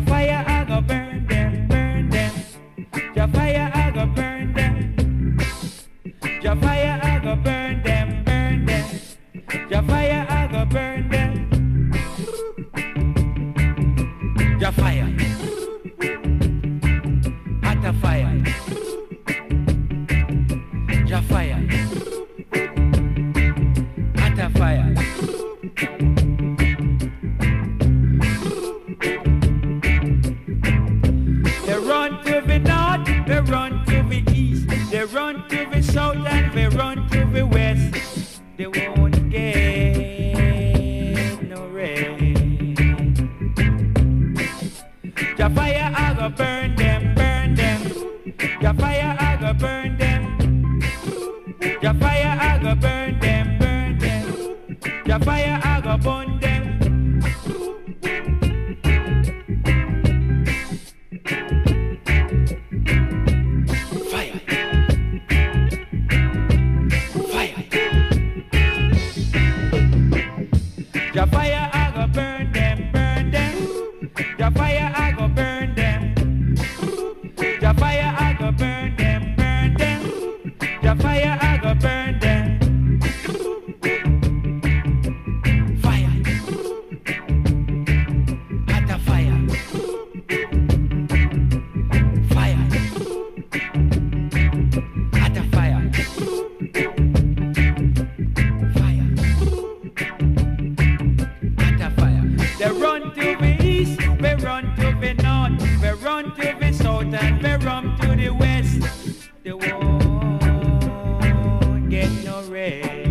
fire I go burn them, burn them. Your fire I go burn them. Your fire I go burn them, burn them. Your fire I go burn them. Your fire, hot a fire. Your fire, hot a fire. They run to the north, they run to the east, they run to the south and they run to the west. They won't get no rest. Your fire I go burn them, burn them. Your fire I go burn them. Your fire I go burn them, burn them. Your fire I go burn them. Fire. Fire. Your fire I go burn them, burn them. Your fire I go burn them. Your fire I go burn them, burn them. Your fire I go burn them. Fire. Hot a fire. Fire. Hot a fire. Fire. Hot a fire. They run to the east, they run to the north, they run to the south and they run to the west. They won't get no rest.